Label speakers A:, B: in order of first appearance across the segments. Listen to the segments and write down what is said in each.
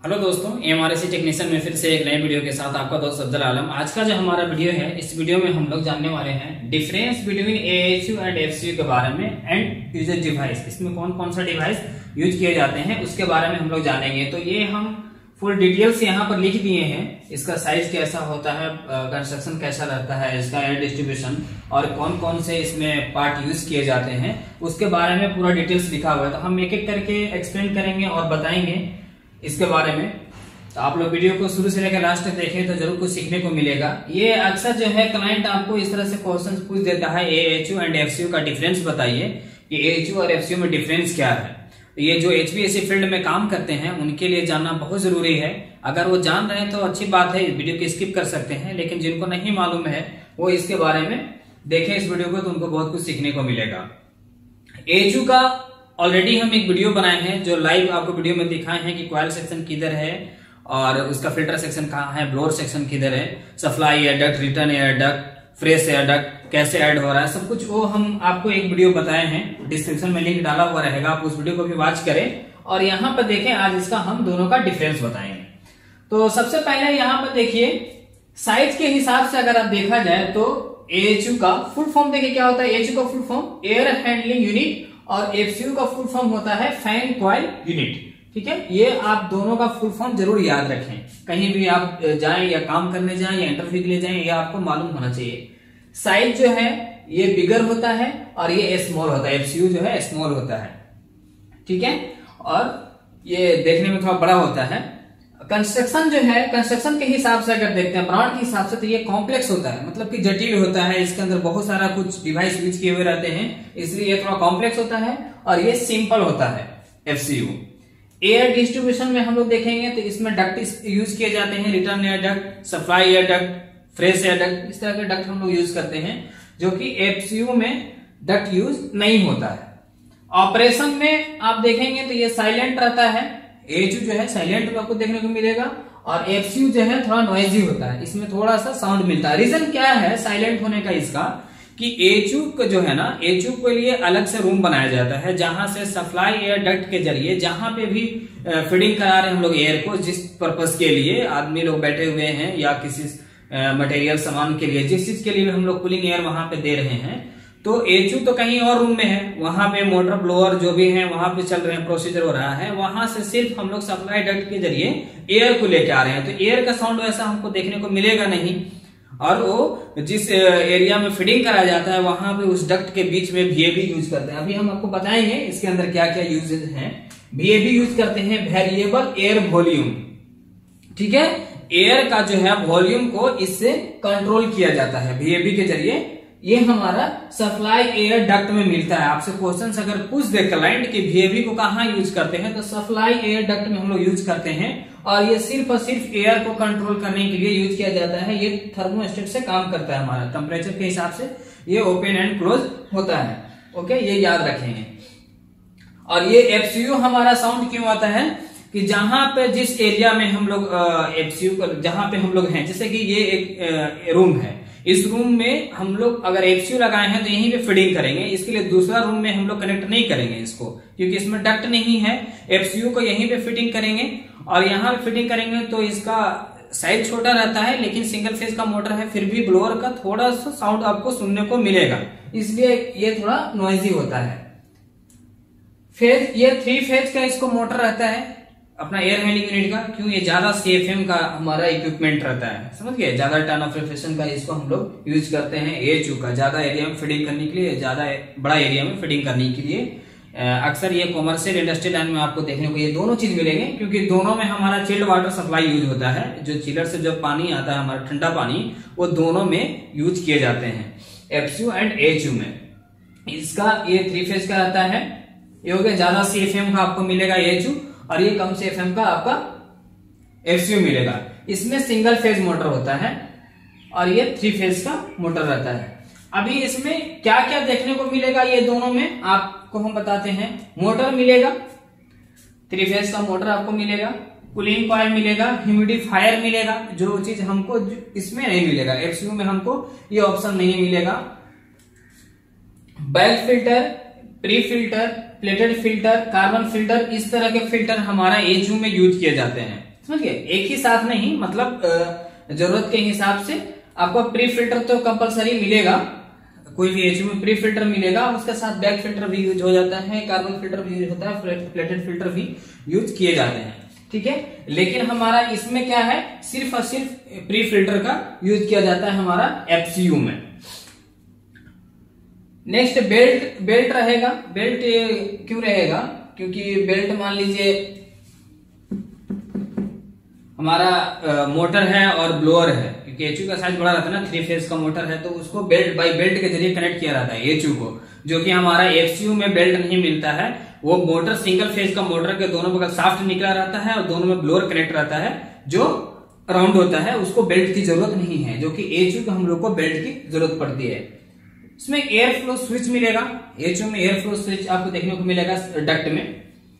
A: Hello दोस्तों, एमआरएससी technician में फिर से एक नए वीडियो के साथ आपका दोस्त अफजल आलम। आज का जो हमारा वीडियो है, इस वीडियो में हम लोग जानने वाले हैं difference between AHU and FCU के बारे में एंड यूजेज डिवाइस। इसमें कौन कौन सा डिवाइस यूज किए जाते हैं उसके बारे में हम लोग जानेंगे। तो ये हम फुल डिटेल्स यहाँ पर लिख दिए हैं। इसका साइज कैसा होता है, कंस्ट्रक्शन कैसा रहता है, इसका एयर डिस्ट्रीब्यूशन और कौन कौन से इसमें पार्ट यूज किए जाते हैं उसके बारे में पूरा डिटेल्स लिखा हुआ है। तो हम एक एक करके एक्सप्लेन करेंगे और बताएंगे इसके बारे में। तो आप लोग वीडियो को शुरू से लेकर लास्ट तक देखें तो जरूर कुछ सीखने को मिलेगा। ये अक्सर जो है क्लाइंट आपको इस तरह से क्वेश्चंस पूछ देता है, एएचयू एंड एफसीयू का डिफरेंस बताइए कि एएचयू और एफसीयू में डिफरेंस क्या है। तो ये जो एचवीएसी फील्ड में काम करते हैं उनके लिए जानना बहुत जरूरी है। अगर वो जान रहे हैं तो अच्छी बात है, वीडियो को स्किप कर सकते हैं, लेकिन जिनको नहीं मालूम है वो इसके बारे में देखें इस वीडियो को, तो उनको बहुत कुछ सीखने को मिलेगा। एएचयू का ऑलरेडी हम एक वीडियो बनाए हैं जो लाइव आपको वीडियो में दिखाए हैं कि कॉइल सेक्शन किधर है और उसका फिल्टर सेक्शन कहाँ है, ब्लोअर सेक्शन किधर है, supply air duct, return air duct, fresh air duct कैसे ऐड हो रहा है, सब कुछ वो हम आपको एक वीडियो बताए हैं। डिस्क्रिप्शन में लिंक डाला हुआ रहेगा, आप उस वीडियो को भी वॉच करें और यहाँ पर देखें। आज इसका हम दोनों का डिफरेंस बताएंगे। तो सबसे पहले यहाँ पर देखिए, साइज के हिसाब से अगर आप देखा जाए तो एएचयू का फुल फॉर्म देखिए क्या होता है। एएचयू का full form air handling unit और एफसीयू का फुल फॉर्म होता है फैन कॉइल यूनिट। ठीक है, ये आप दोनों का फुल फॉर्म जरूर याद रखें। कहीं भी आप जाएं या काम करने जाएं या इंटरव्यू के लिए जाएं, ये आपको मालूम होना चाहिए। साइज जो है ये बिगर होता है और ये स्मॉल होता है। एफसीयू जो है स्मॉल होता है, ठीक है, और ये देखने में थोड़ा बड़ा होता है। कंस्ट्रक्शन जो है, कंस्ट्रक्शन के हिसाब से अगर देखते हैं, ब्रांड के हिसाब से, तो ये कॉम्प्लेक्स होता है, मतलब कि जटिल होता है। इसके अंदर बहुत सारा कुछ डिवाइस यूज किए हुए रहते हैं, इसलिए ये थोड़ा कॉम्प्लेक्स होता है। और ये सिंपल होता है एफसीयू। एयर डिस्ट्रीब्यूशन में हम लोग देखेंगे तो इसमें डक्ट यूज किए जाते हैं, return air duct, supply air duct, fresh air duct, इस तरह के डक्ट हम लोग यूज करते हैं, जो कि एफसीयू में डक्ट यूज नहीं होता है। ऑपरेशन में आप देखेंगे तो ये साइलेंट रहता है। एएचयू जो है साइलेंट आपको देखने को मिलेगा और एफसीयू जो है थोड़ा नॉइजी होता है, इसमें थोड़ा सा साउंड मिलता है। रीजन क्या है साइलेंट होने का इसका, कि एएचयू को जो है ना, एएचयू के लिए अलग से रूम बनाया जाता है जहां से सप्लाई एयर डक्ट के जरिए जहां पे भी फीडिंग करा रहे हैं हम लोग एयर को, जिस पर्पस के लिए आदमी लोग बैठे हुए हैं या किसी मटेरियल सामान के लिए, जिस चीज के लिए हम लोग कूलिंग एयर वहां पे दे रहे हैं, तो एएचयू तो कहीं और रूम में है, वहां पे मोटर ब्लोअर जो भी है वहां पे चल रहे हैं, प्रोसीजर हो रहा है, वहां से सिर्फ हम लोग सप्लाई डक्ट के जरिए एयर को लेके आ रहे हैं। तो एयर का साउंड वैसा हमको देखने को मिलेगा नहीं। और वो जिस एरिया में फीडिंग कराया जाता है वहां पे उस डक्ट के बीच में VAV यूज करते हैं। अभी हम आपको बताएंगे इसके अंदर क्या क्या यूजेज हैं। VAV यूज करते हैं, वेरिएबल एयर वॉल्यूम। ठीक है, एयर का जो है वॉल्यूम को इससे कंट्रोल किया जाता है VAV के जरिए। ये हमारा सप्लाई एयर डक्ट में मिलता है। आपसे क्वेश्चन अगर पूछ दे क्लाइंट कि VAV को कहाँ यूज करते हैं, तो सप्लाई एयर डक्ट में हम लोग यूज करते हैं और ये सिर्फ और सिर्फ एयर को कंट्रोल करने के लिए यूज किया जाता है। ये थर्मोस्टेट से काम करता है, हमारा टेम्परेचर के हिसाब से ये ओपन एंड क्लोज होता है। ओके, ये याद रखेंगे। और ये एफसीयू हमारा साउंड क्यों आता है कि जहां पे जिस एरिया में हम लोग एफसीयू को जहां पे हम लोग हैं, जैसे कि ये एक रूम है, इस रूम में हम लोग अगर एफसीयू लगाए हैं तो यहीं पे फीडिंग करेंगे। इसके लिए दूसरा रूम में हम लोग कनेक्ट नहीं करेंगे इसको, क्योंकि इसमें डक्ट नहीं है। एफसीयू को यहीं पे फिटिंग करेंगे और यहाँ पे फिटिंग करेंगे तो इसका साइज छोटा रहता है, लेकिन सिंगल फेज का मोटर है, फिर भी ब्लोअर का थोड़ा सा साउंड आपको सुनने को मिलेगा, इसलिए ये थोड़ा नॉइजी होता है। फेज, ये 3 फेज का इसको मोटर रहता है अपना एयर हैंडलिंग यूनिट का। क्यों? ये ज्यादा CFM का हमारा इक्विपमेंट रहता है, समझ गए, ज्यादा टर्न ऑफ रिफ्लेक्शन का इसको हम लोग यूज करते हैं। एएचयू का ज्यादा एरिया में फीडिंग करने के लिए, ज्यादा बड़ा एरिया में फीडिंग करने के लिए। अक्सर ये कॉमर्शियल इंडस्ट्रियल लाइन में आपको देखने को ये दोनों चीज मिलेंगे, क्योंकि दोनों में हमारा चिल्ड वाटर सप्लाई यूज होता है। जो चिलर से जो पानी आता है हमारा ठंडा पानी, वो दोनों में यूज किए जाते हैं, एफसीयू एंड एएचयू में। इसका ये 3 फेज का रहता है, ये हो गया, ज्यादा CFM का आपको मिलेगा एएचयू और ये कम CFM का आपका एफसीयू मिलेगा। इसमें सिंगल फेज मोटर होता है और ये 3 फेज का मोटर रहता है। अभी इसमें क्या क्या देखने को मिलेगा ये दोनों में आपको हम बताते हैं। मोटर मिलेगा, 3 फेज का मोटर आपको मिलेगा, कूलिंग कॉइल मिलेगा, ह्यूमिडिफायर मिलेगा, जो चीज हमको इसमें नहीं मिलेगा, एफसीयू में हमको ये ऑप्शन नहीं मिलेगा। Bag filter, pre filter, pleated filter, carbon filter, इस तरह के फिल्टर हमारा एएचयू में यूज किए जाते हैं। समझ गए, एक ही साथ नहीं, मतलब जरूरत के हिसाब से आपको प्री फिल्टर तो कंपलसरी मिलेगा, कोई भी एचयू में प्री फिल्टर मिलेगा, उसके साथ बैक फिल्टर भी यूज हो जाता है, कार्बन फिल्टर भी यूज होता है, प्लेटेड फिल्टर भी यूज किए जाते हैं, ठीक है। लेकिन हमारा इसमें क्या है, सिर्फ और सिर्फ प्री फिल्टर का यूज किया जाता है हमारा एफसीयू में। नेक्स्ट बेल्ट रहेगा। बेल्ट क्यों रहेगा, क्योंकि बेल्ट मान लीजिए हमारा मोटर है और ब्लोअर है, क्योंकि एचयू का साइज बड़ा रहता है ना, 3 फेज का मोटर है, तो उसको बेल्ट बाई बेल्ट के जरिए कनेक्ट किया रहता है एचयू को, जो कि हमारा एफसीयू में बेल्ट नहीं मिलता है। वो मोटर सिंगल फेज का मोटर के दोनों बगल शाफ्ट निकला रहता है और दोनों में ब्लोअर कनेक्ट रहता है जो राउंड होता है, उसको बेल्ट की जरूरत नहीं है, जो कि एचयू को हम लोग को बेल्ट की जरूरत पड़ती है। इसमें एयर फ्लो स्विच मिलेगा, एचयू में एयर फ्लो स्विच आपको देखने को मिलेगा डक्ट में।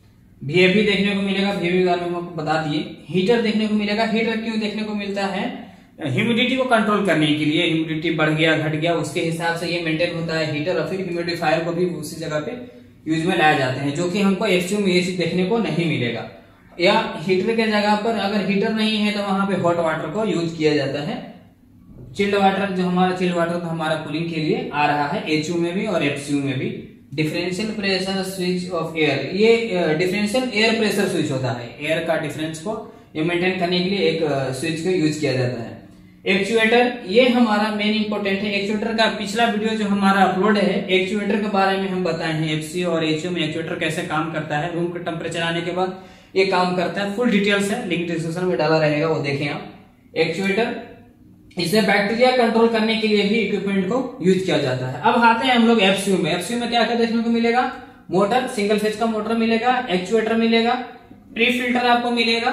A: VFD देखने को मिलेगा, VFD के बारे में आपको बता दिए। हीटर देखने को मिलेगा। हीटर क्यों देखने को मिलता है, ह्यूमिडिटी को कंट्रोल करने के लिए, ह्यूमिडिटी बढ़ गया घट गया उसके हिसाब से ये मेंटेन होता है हीटर, और फिर ह्यूमिडिफायर को भी उसी जगह पे यूज में लाए जाते हैं, जो कि हमको एफसीयू में ये चीज देखने को नहीं मिलेगा। या हीटर के जगह पर अगर हीटर नहीं है तो वहां पे हॉट वाटर को यूज किया जाता है। चिल्ड वाटर, जो हमारा चिल्ड वाटर तो हमारा कूलिंग के लिए आ रहा है एचयू में भी और एफसीयू में भी। Differential pressure switch of air, ये डिफरेंशियल एयर प्रेशर स्विच होता है, एयर का डिफरेंस को ये मेंटेन करने के लिए एक स्विच को यूज किया जाता है। एक्चुएटर, ये हमारा मेन इंपोर्टेंट है। एक्चुएटर का पिछला वीडियो जो हमारा अपलोड है एक्चुएटर के बारे में हम बताए हैं, एफसीयू और एचयू में एक्चुएटर कैसे काम करता है, रूम का टेम्परेचर आने के बाद ये काम करता है, फुल डिटेल्स है, लिंक डिस्क्रिप्शन में डाला रहेगा, वो देखें आप। एक्चुएटर, इसे बैक्टीरिया कंट्रोल करने के लिए भी इक्विपमेंट को यूज किया जाता है। अब आते हैं हम लोग एफसीयू में। एफसीयू में क्या क्या देखने को मिलेगा, मोटर, सिंगल फेज का मोटर मिलेगा, एक्चुएटर मिलेगा, प्री फिल्टर आपको मिलेगा,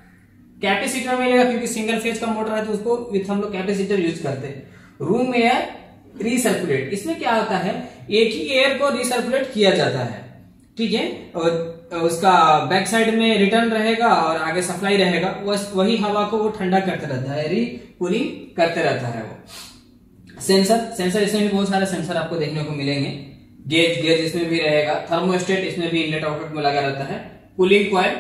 A: कैपेसिटर मिलेगा, क्योंकि सिंगल फेज का मोटर है तो उसको विथ हम लोग कैपेसिटर यूज करते हैं। रूम एयर रिसर्कुलेट, इसमें क्या होता है, एक ही एयर को रिसर्कुलेट किया जाता है, ठीक है, और उसका बैक साइड में रिटर्न रहेगा और आगे सप्लाई रहेगा, वही हवा को वो ठंडा करते रहता है, रीकूलिंग करते रहता है वो। सेंसर, इसमें भी बहुत सारे सेंसर आपको देखने को मिलेंगे। गेज इसमें भी रहेगा, थर्मोस्टेट इसमें भी इनलेट आउटलेट में लगा रहता है, कूलिंग कॉइल,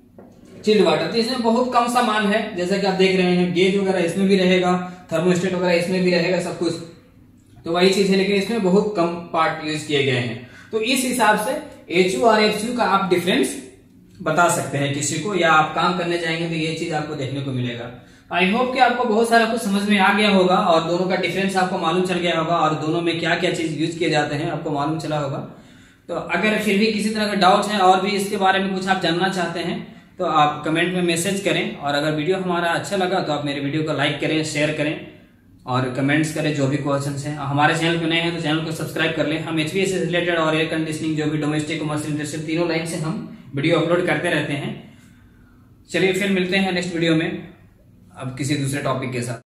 A: चिल्ड वाटर, तो इसमें बहुत कम सामान है, जैसा कि आप देख रहे हैं। गेज वगैरह इसमें भी रहेगा, थर्मोस्टेट वगैरह इसमें भी रहेगा, सब कुछ तो वही चीज है, लेकिन इसमें बहुत कम पार्ट यूज किए गए हैं। तो इस हिसाब से एचयू और एफसीयू का आप डिफरेंस बता सकते हैं किसी को, या आप काम करने जाएंगे तो ये चीज आपको देखने को मिलेगा। आई होप कि आपको बहुत सारा कुछ समझ में आ गया होगा और दोनों का डिफरेंस आपको मालूम चल गया होगा और दोनों में क्या क्या चीज यूज किए जाते हैं आपको मालूम चला होगा। तो अगर फिर भी किसी तरह का डाउट है और भी इसके बारे में कुछ आप जानना चाहते हैं तो आप कमेंट में मैसेज करें, और अगर वीडियो हमारा अच्छा लगा तो आप मेरे वीडियो को लाइक करें, शेयर करें और कमेंट्स करें जो भी क्वेश्चंस हैं। हमारे चैनल पे नए हैं तो चैनल को सब्सक्राइब कर लें। हम एचवीएसी से रिलेटेड और एयर कंडीशनिंग, जो भी डोमेस्टिक कमर्शियल इंडस्ट्रियल, तीनों लाइन से हम वीडियो अपलोड करते रहते हैं। चलिए फिर मिलते हैं नेक्स्ट वीडियो में अब किसी दूसरे टॉपिक के साथ।